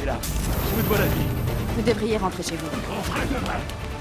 là. Je vous dois la vie. Vous devriez rentrer chez vous. Rentrez demain.